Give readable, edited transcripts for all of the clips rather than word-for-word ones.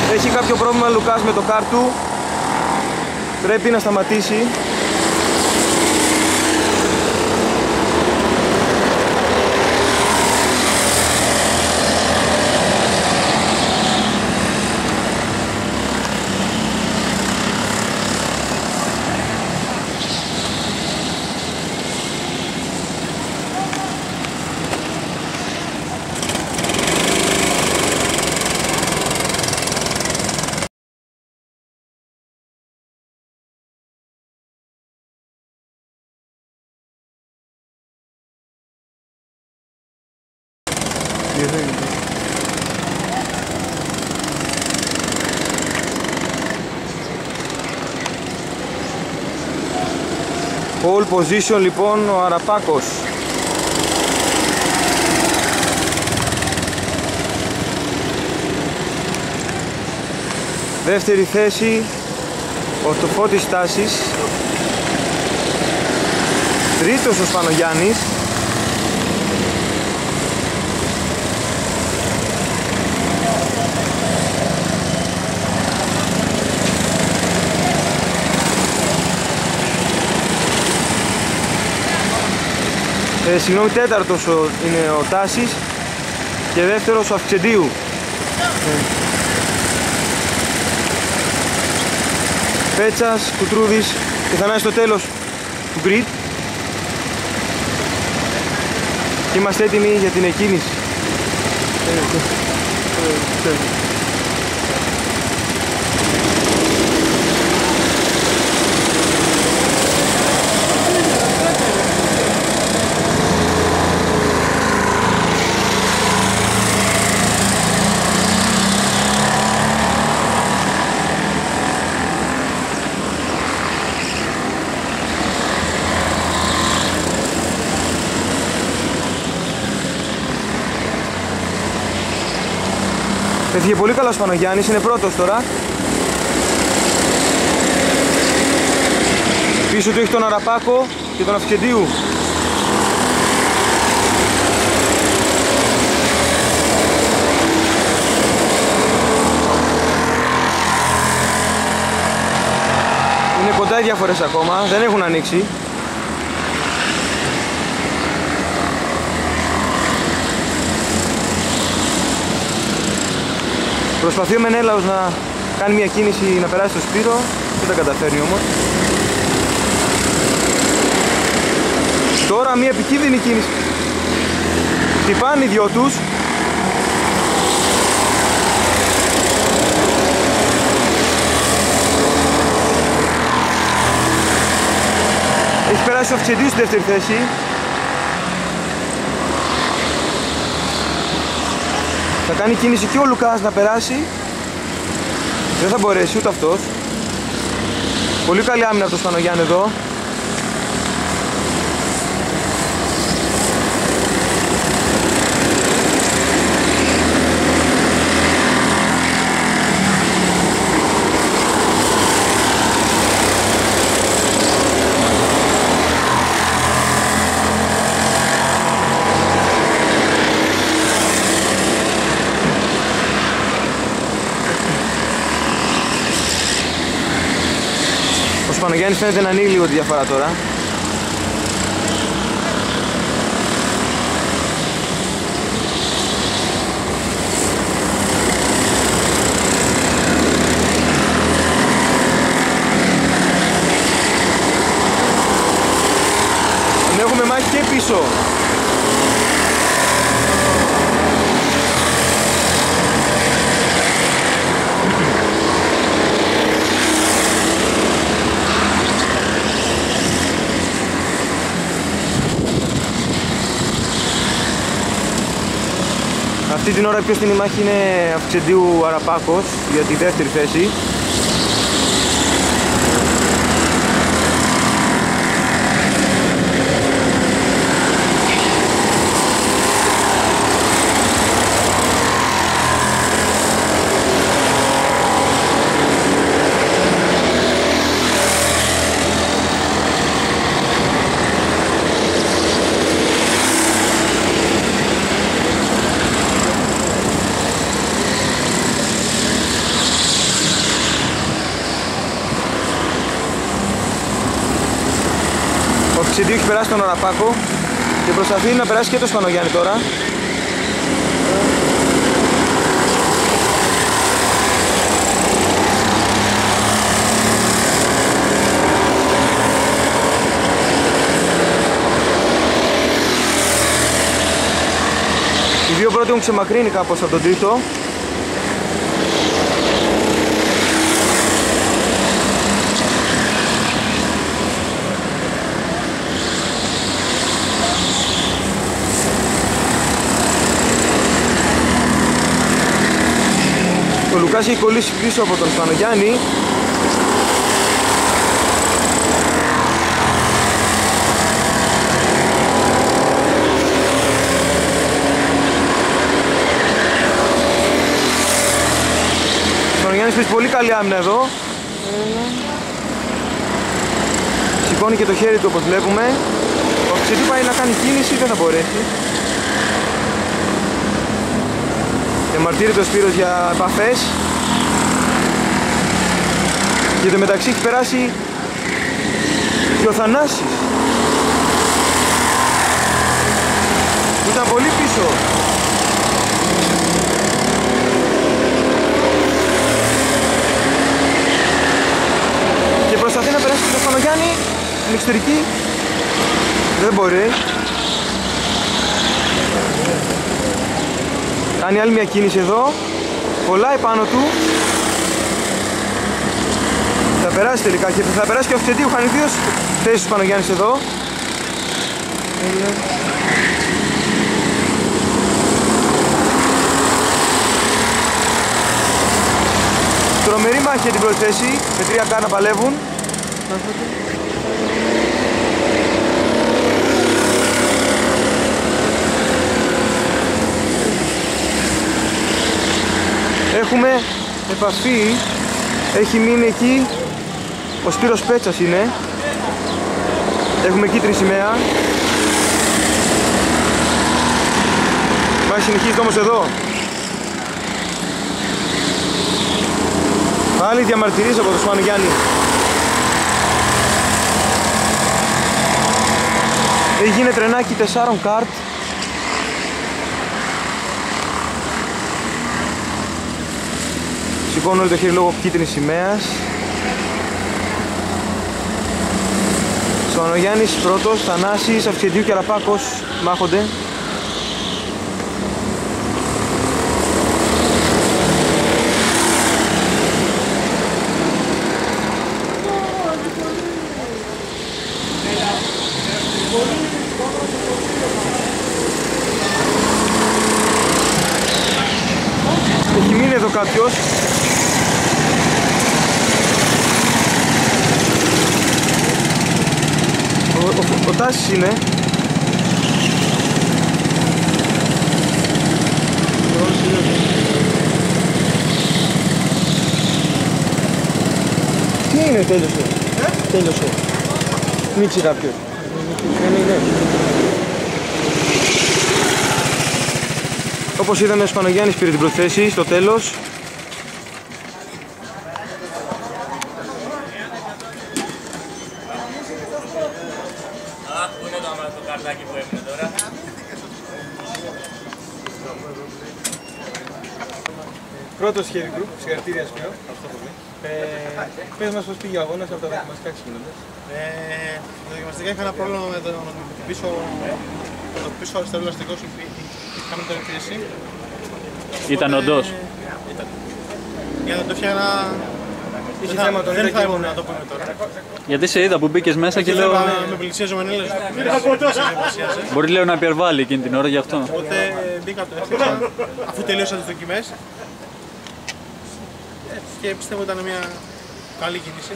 Έχει κάποιο πρόβλημα Λουκάς με το κάρ του. Πρέπει να σταματήσει. Pole position λοιπόν ο Αραπάκος. Δεύτερη θέση ο Τοφώτης Στάσης. Τρίτος ο Σπανογιάννης. Συγγνώμη, τέταρτος είναι ο Τάσης και δεύτερος ο Αυξεντίου. Πέτσας, Κουτρούδης και θα είναι στο τέλος του grid. Και είμαστε έτοιμοι για την εκκίνηση. Έφυγε πολύ καλά ο Σπανογιάννης, είναι πρώτος τώρα. Πίσω του έχει τον Αραπάκο και τον Αυξεντίου. Είναι κοντά οι διαφορές ακόμα, δεν έχουν ανοίξει. Προσπαθεί ο Μενέλαος να κάνει μια κίνηση να περάσει στο Σπύρο, δεν τα καταφέρνει όμως. Τώρα μια επικίνδυνη κίνηση. Χτυπάνε οι δυο τους. Έχει περάσει ο Αυξεντίου στη δεύτερη θέση. Θα κάνει κίνηση και ο Λουκάς να περάσει. Δεν θα μπορέσει ούτε αυτός. Πολύ καλή άμυνα από τον Σπανογιάννη εδώ. Ο Σπανογιάννης φαίνεται να ανοίγει λίγο τη διαφορά τώρα. Τον έχουμε μάχη και πίσω. Αυτή την ώρα ποιος στην μάχη είναι Αυξεντίου Αραπάκος για τη δεύτερη θέση. Αυξητίου έχει περάσει τον Αραπάκο και προσπαθεί να περάσει και το Σπανογιάννη τώρα. Οι δύο πρώτοι έχουν ξεμακρύνει κάπως από τον τρίτο. Ο Λουκάς έχει κολλήσει πίσω από τον Σπανογιάννη. Ο Γιάννης παίζει πολύ καλή άμυνα εδώ. Σηκώνει και το χέρι του όπως βλέπουμε. Ο Αυξητίου πάει να κάνει κίνηση, δεν θα μπορέσει. Διαμαρτύρεται ο Σπύρος για επαφές. Και το μεταξύ έχει περάσει και ο Θανάσης. Ήταν πολύ πίσω. Και προσπαθεί να περάσει τον Σπανογιάννη στην εξωτερική. Δεν μπορεί. Κάνει άλλη μια κίνηση εδώ. Κολλάει πάνω του. Θα περάσει τελικά και θα περάσει και ο Αυξητίου. Χάνει δύο θέσεις του Σπανογιάννης εδώ. Τρομερή μάχη για την πρώτη θέση. Με 3K να παλεύουν. Έχουμε επαφή. Έχει μείνει εκεί ο Σπύρος Πέτσας είναι. Έχουμε κίτρινη σημαία. Μάχη συνεχίζεται όμως εδώ. Πάλι διαμαρτυρίες από τον Σπανογιάννη. Έγινε τρενάκι 4 καρτ. Σηκώνω όλο το χέρι λόγω κίτρινης σημαίας. Σπανογιάννης πρώτος, Θανάσης, Αυξητίου και Αραπάκος μάχονται. Έχει μείνει εδώ κάποιος. Ο Τάσης είναι. Τι είναι, τέλειωσε. Τέλειωσε. Νίξει κάποιος. Ναι. Όπως είδαμε ο Σπανογιάννης πήρε την πρώτη θέση στο τέλος. Πού είναι το καρτάκι που έμεινε τώρα. Πρώτος χέρι γκρουπ, συγχαρητήρια Σπύρο. Πες μας πώς πήγε ο αγώνας από τα δοκιμαστικά ξεκινώντας. Τα δοκιμαστικά είχα ένα πρόβλημα με το πίσω αριστερό ελαστικό, είχαμε την πίεση. Ήταν όντως. Ήταν. Για να το φτιάχνα... Δεν θα ήμουν να το πούμε τώρα. Γιατί σε είδα που μπήκες μέσα και λέω... Με πλησίαζε ο Μενέλος. Μπορεί λέω να υπερβάλλει εκείνη την ώρα γι' αυτό. Οπότε μπήκα το αφού τελείωσα τις δοκιμές. Και πιστεύω ήταν μια καλή κίνηση.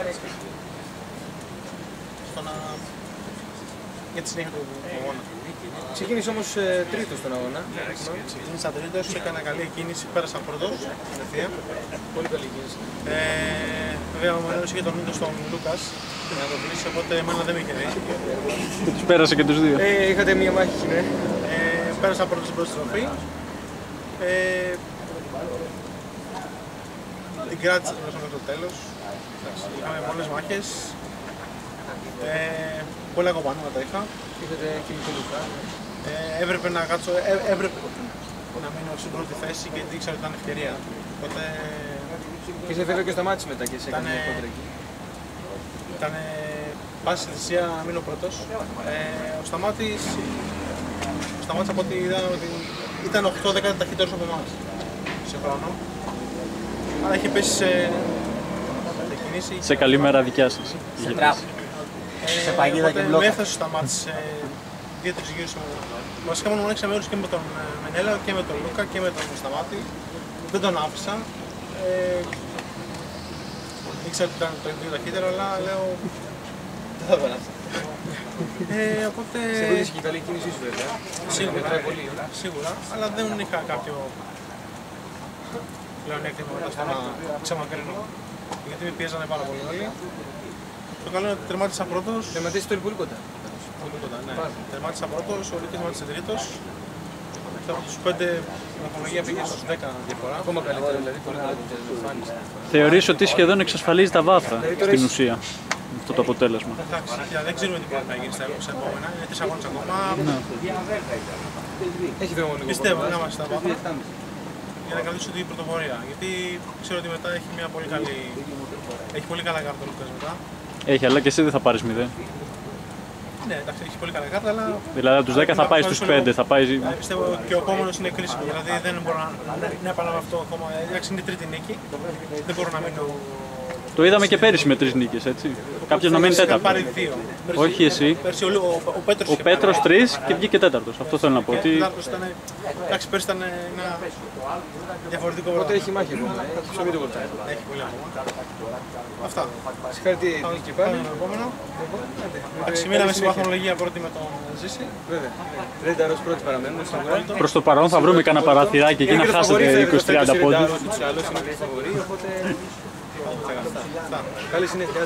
Για τη συνέχεια του αγώνα. Ξεκίνησε όμως τρίτος στον αγώνα. Ξεκίνησα τρίτος, έκανα καλή κίνηση, πέρασα πρώτος κατευθείαν. Πολύ καλή κίνηση. Βέβαια ο Μανέλος είχε τον ίδιο στον Λούκας να τον κλείσει, οπότε εμένα δεν με είχε δει. Και τους πέρασε και τους δύο. Είχατε μία μάχη, ναι. Πέρασα πρώτος στην πρώτη στροφή. Την κράτησα μέχρι το τέλος. Είχαμε πολλές μάχες. Πολλά κομπανόματα είχα. Είχατε κινητό Λουκά. Έπρεπε να κάτσω, έπρεπε να μείνω στην πρώτη θέση γιατί ήξερα ότι ήταν ευκαιρία. Οπότε... Και σε βέβαια και ο Σταμάτης μετά και σε έκανε κόντρα εκεί. Ήταν πάση στη θυσία να μείνω πρώτος. Ο Σταμάτης από ό,τι είδα ότι ήταν 8-10 ταχύτερος από εμάς σε χρόνο. Αλλά είχε πέσει σε κινήσει. Σε καλή μέρα δικιά σας. Σε τραπ. Σε παγίδα και μπλόκα. Με έφτασε ο Σταμάτης σε 2-3 γύρους. Βασικά μόνο έξαμε ώρες και με τον Μενέλα και με τον Λούκα και με τον Σταμάτη. Δεν τον άφησα. Ήξερα ότι ήταν το ίδιο ταχύτερο, αλλά λέω δεν θα περάσει. Οπότε... Σε βοήθησε και η καλή κίνησή σου βέβαια. Σίγουρα, αλλά δεν είχα κάποιο πλεονέκτημα μετά στο να ξεμακρύνω. Γιατί με πιέζανε πάρα πολύ όλοι. Το καλό είναι ότι τερμάτισα πρώτος. Τερματίσεις το Λιπουλίκοντα. Ναι. Τερμάτισα πρώτος, ο Λίκης τερμάτισε τρίτος. Και από τους 5 η βαθμολογία πήγε στους 10 διαφορά. Ακόμα καλύτερα δηλαδή, πολύ καλύτερα εμφάνιση. Θεωρείς ότι σχεδόν εξασφαλίζει τα βάθρα στην ουσία αυτό το αποτέλεσμα. Εντάξει, δεν ξέρουμε τι μπορεί να γίνει στα επόμενα. Είναι 3 αγώνες ακόμα. Έχει δρόμο λίγο. Πιστεύω να είμαστε στα βάθρα για να κρατήσω την πρωτοπορία. Γιατί ξέρω ότι μετά έχει πολύ καλά κάρτα ο Λούκας μετά. Έχει, αλλά και εσύ δεν θα πάρεις 0. Ναι, εντάξει, έχει πολύ καλά κάρτα, αλλά. Δηλαδή από τους 10 θα πάει στους 5. Θα πάει... Πιστεύω και ο επόμενος είναι κρίσιμο. Δηλαδή δεν μπορώ να επαναλάβω αυτό ακόμα. Εντάξει, είναι η τρίτη νίκη. Δεν μπορώ να μείνω. Το είδαμε και πέρυσι με 3 νίκες, έτσι. Κάποιος να μείνει τέταρτο. Πάρει 2. Όχι εσύ. Ο Πέτρος 3 και βγήκε τέταρτος. Αυτό θέλω να πω. Εντάξει, πέρυσι ήταν ένα διαφορετικό Οπότε πράγμα. έχει μάχη ακόμα. Έχει ψωμί το κολτάκι. Έχει πολύ ακόμα. Αυτά. Συγχαρητήρια και πάλι. Επόμενο. Εντάξει, μείναμε στη βαθμολογία πρώτη με τον Ζήση. Βέβαια. Ρένταρος πρώτη παραμένουμε. Προς το παρόν θα βρούμε κανένα παραθυράκι εκεί να χάσετε 20-30 πόντους. Καλή συνέχεια.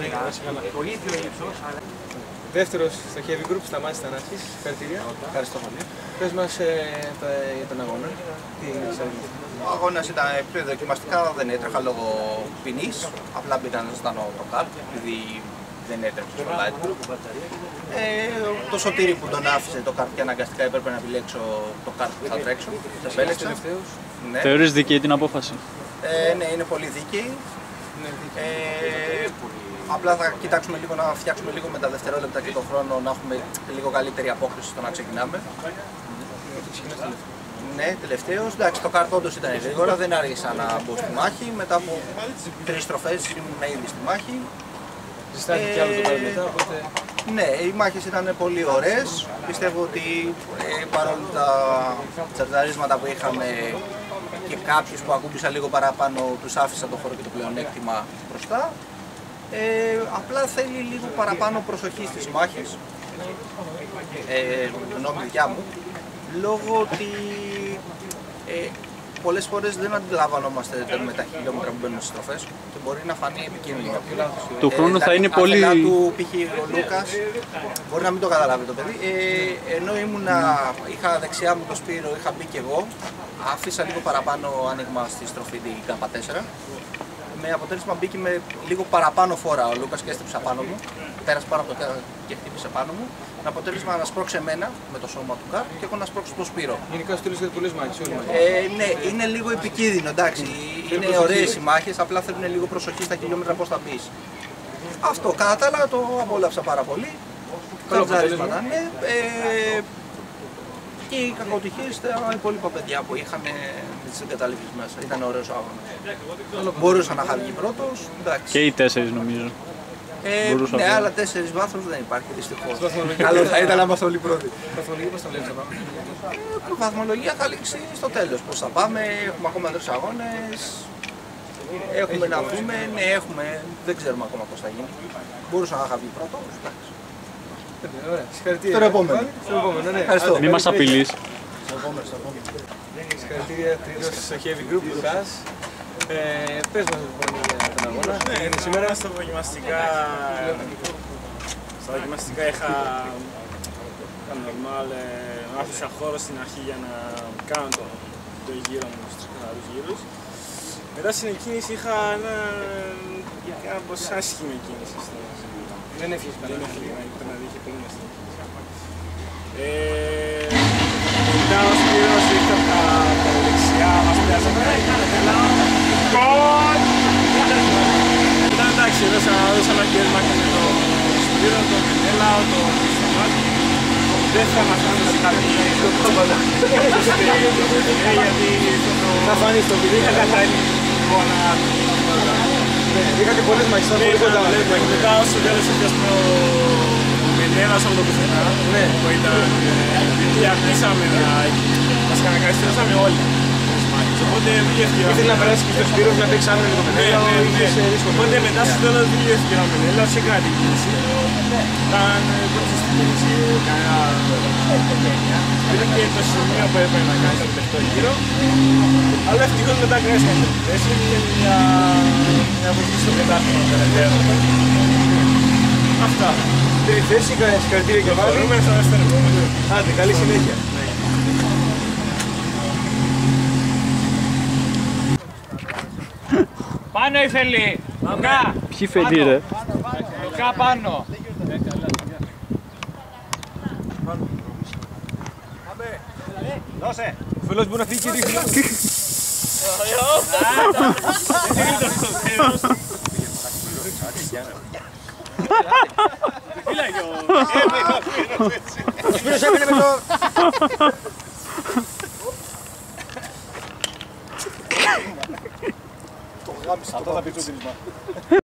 Δεύτερος στο Heavy Group, Σταμάτης Θανάσης. Συγχαρητήρια. Ευχαριστώ πολύ. Πες μας για τον αγώνα. Τι έγινε σε αυτό. Ο αγώνας ήταν πιο δοκιμαστικά, δεν έτρεχα λόγω ποινής. Απλά μπήκαν ζωντανό το κάρτ, επειδή δεν έτρεξε στο light group. Το Σωτήρι που τον άφησε το κάρτ και αναγκαστικά έπρεπε να επιλέξω το κάρτ που θα τρέξω. Θα επέλεξα. Ναι. Θεωρείς δίκαιη την απόφαση? Ναι, είναι πολύ δίκαιη. Απλά θα κοιτάξουμε λίγο να φτιάξουμε λίγο με τα δευτερόλεπτα και τον χρόνο να έχουμε λίγο καλύτερη απόκριση στο να ξεκινάμε. Ναι, τελευταίος. Εντάξει, το κάρτ όντως ήταν γρήγορα, δεν άργησα να μπω στη μάχη. Μετά από 3 στροφές ήμουν ήδη στη μάχη. Ζεστάθηκε κι άλλο το πάρει μετά, οπότε... Ναι, οι μάχες ήταν πολύ ωραίες. Πιστεύω ότι παρόλο τα τσαρταρίσματα που είχαμε και κάποιους που ακούμπησα λίγο παραπάνω, τους άφησα το χώρο και το πλεονέκτημα μπροστά. Απλά θέλει λίγο παραπάνω προσοχή στις μάχες, γνώμη δικιά μου, λόγω ότι πολλές φορές δεν αντιλαμβανόμαστε με τα χιλιόμετρα που μπαίνουν στις στροφές και μπορεί να φανεί επικίνδυνο. Του χρόνου θα είναι πολύ... του π.χ. ο Λούκας, μπορεί να μην το καταλάβει το παιδί, ενώ είχα δεξιά μου το Σπύρο, είχα μπει και εγώ, άφησα λίγο παραπάνω άνοιγμα στη στροφή την K4. Με αποτέλεσμα μπήκε με λίγο παραπάνω φόρα ο Λούκας και έστριψε πάνω μου. Πέρασε πάνω από το και χτύπησε πάνω μου. Με αποτέλεσμα να σπρώξει εμένα με το σώμα του κάρτ και εγώ να σπρώξω το Σπύρο. Γενικά στο τέλος για πολλές μάχες, όλοι μας. Ναι, είναι λίγο επικίνδυνο, εντάξει. Είναι ωραίες οι μάχες, απλά θέλουν λίγο προσοχή στα χιλιόμετρα πώς θα μπεις. Αυτό, κατά τα άλλα το απόλαυσα πάρα πολύ. Καλοπταρίσματα, ναι. Και οι κακοτυχίες τα υπόλοιπα παιδιά που είχαν με τις εγκαταλείψεις μέσα. Ήταν ωραίος ο αγώνας. Μπορούσα να είχα βγει πρώτος, εντάξει. Και οι 4 νομίζω. Ναι, άλλα 4 βάθρους δεν υπάρχει δυστυχώς. Καλό θα ήταν να είμαστε όλοι πρώτοι. Βαθμολογία πώς θα βλέπεις να πάμε? Η βαθμολογία θα λήξει στο τέλος. Πώς θα πάμε, έχουμε ακόμα 3 αγώνες. Έχουμε να δούμε, ναι έχουμε, δεν ξέρουμε ακόμα πώς θα γίνει. Μπορούσα να είχα βγει πρώτος, εντάξει. Ωραία, συγχαρητήρια. Στο επόμενο. Στο επόμενο, ναι. Ευχαριστώ. Μη μας απειλείς. Συγχαρητήρια τρίτος στο Heavy Group, Λουκάς. Πες μας λοιπόν για τον αγώνα. Σήμερα στα δοκιμαστικά είχα normal, άφησα χώρο στην αρχή για να κάνω το γύρο μου στους καθαρούς γύρους. Μετά στην εκκίνηση είχα κάπως άσχημη κίνηση. Δεν έφυγες καλά. Δεν έφυγε, πρέπει να δείχνει πολύ μεστή. Μετά ο Σπύρος ήρθε από τα δεξιά, μας πιάσε να έκανε καλά. Γκολ! Μετά εντάξει, δώσαμε κέρμα και με τον Σπύρο, τον Μενέλα, τον Σταμάτη. Δεν θα μας φάνε σε κάτι γιατί Θα φανεί στο βίντεο. είχα καταλήξει εικόνα. Είχατε πολλές μάχες, ήταν πολύ κοντά. Μετά όσο τέλος έπιασμε ο Μενέλας από το πουθενά που ήταν διαπνήσαμε μας κανακαριστρώσαμε όλοι. Οπότε βγήκε ο Ήθελε να περάσει και στο Σπύρος να παίξει άμυνα με το Μενέλα. Οπότε μετά στο τέλος βγήκε ο Μενέλας, έκανε την κίνηση. Ήταν πρώτη στην κίνηση, ήταν και το σημείο που έπρεπε να κάνει το τελευταίο γύρο. Αλλά ευτυχώς μετά κρέσκαν την θέση και μια βοήθεια στο πετάθλημα περαιτέρω. Αυτά. Τρίτη θέση, συγχαρητήρια και πάλι. Μπορούμε στο δεύτερο. Άντε, καλή συνέχεια. Πάνω η Φελή! Λουκά! Ποιοι φελεί ρε. Λουκά πάνω! Δώσε! Ο φίλος μπορεί να φύγει και δείχνει. Ο Σπύρος έμεινε με το... Αυτό θα πει το τίλημα.